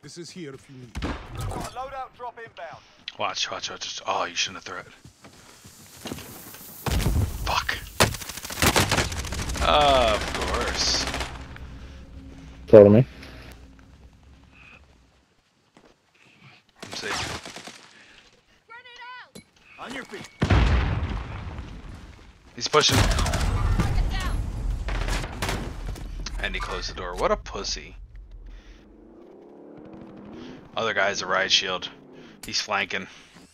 This is here if you need. Loadout drop inbound. Watch. Oh, you shouldn't have thrown it. Fuck. Of course. Follow me. I'm safe. On your feet. He's pushing. And he closed the door. What a pussy. Other guy's a riot shield. He's flanking.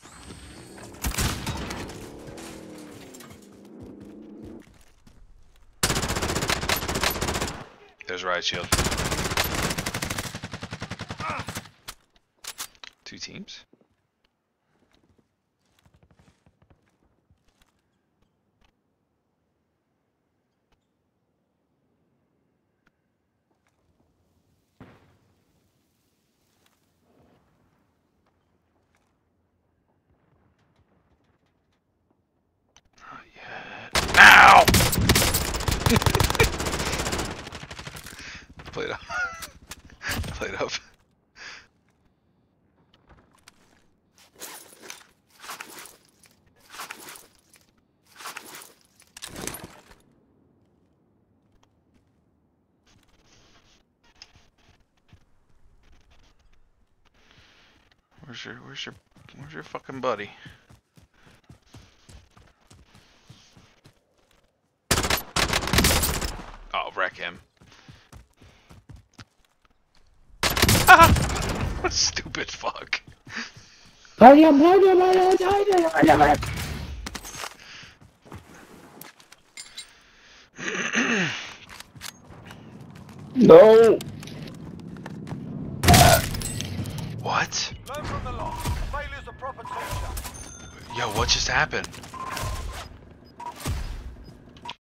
There's riot shield. 2 teams? Not yet. Now! Played up. Played up. Where's your fucking buddy? Oh, wreck him. What stupid fuck. No. What? Learn from the loss. Failure's a proper teacher. Yo, what just happened?